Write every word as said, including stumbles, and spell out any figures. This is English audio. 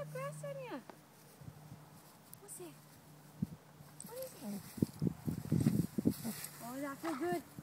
have grass on you. What's it? What is it? Oh, that feel good.